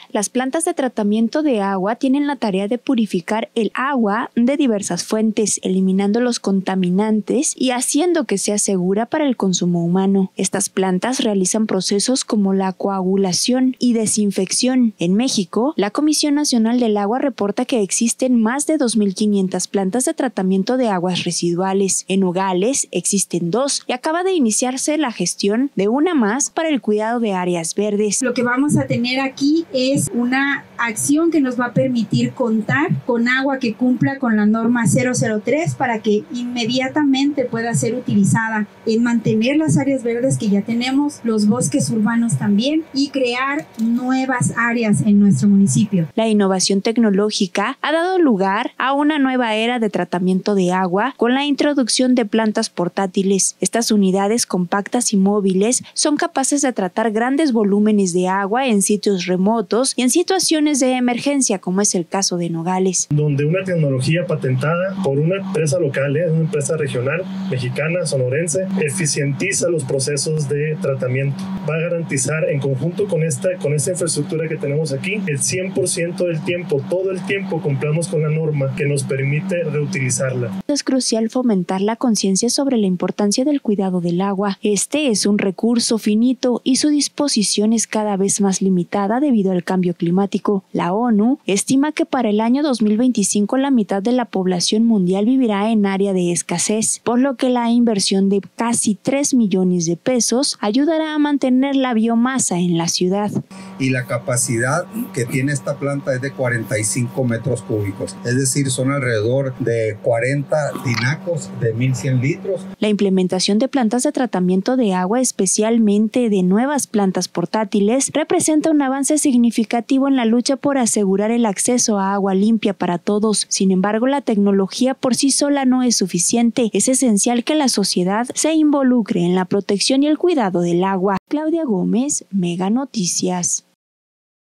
Las plantas de tratamiento de agua tienen la tarea de purificar el agua de diversas fuentes, eliminando los contaminantes y haciendo que sea segura para el consumo humano. Estas plantas realizan procesos como la coagulación y desinfección. En México, la Comisión Nacional del Agua reporta que existen más de 2.500 plantas de tratamiento de aguas residuales. En Nogales existen 2 y acaba de iniciarse la gestión de una más para el cuidado de áreas verdes. Lo que vamos a tener aquí es una acción que nos va a permitir contar con agua que cumpla con la norma 003 para que inmediatamente pueda ser utilizada en mantener las áreas verdes que ya tenemos, los bosques urbanos también, y crear nuevas áreas en nuestro municipio. La innovación tecnológica ha dado lugar a una nueva era de tratamiento de agua con la introducción de plantas portátiles. Estas unidades compactas y móviles son capaces de tratar grandes volúmenes de agua en sitios remotos y en situaciones de emergencia, como es el caso de Nogales. Donde una tecnología patentada por una empresa local, una empresa regional, mexicana, sonorense, eficientiza los procesos de tratamiento. Va a garantizar en conjunto con esta infraestructura que tenemos aquí, el 100% del tiempo, todo el tiempo cumplamos con la norma que nos permite reutilizarla. Es crucial fomentar la conciencia sobre la importancia del cuidado del agua. Este es un recurso finito y su disposición es cada vez más limitada debido al cambio climático. La ONU estima que para el año 2025 la mitad de la población mundial vivirá en área de escasez, por lo que la inversión de casi 3 millones de pesos ayudará a mantener la biomasa en la ciudad. Y la capacidad que tiene esta planta es de 45 metros cúbicos, es decir, son alrededor de 40 tinacos de 1.100 litros. La implementación de plantas de tratamiento de agua, especialmente de nuevas plantas portátiles, representa un avance significativo en la lucha por asegurar el acceso a agua limpia para todos. Sin embargo, la tecnología por sí sola no es suficiente. Es esencial que la sociedad se involucre en la protección y el cuidado del agua. Claudia Gómez, Mega Noticias.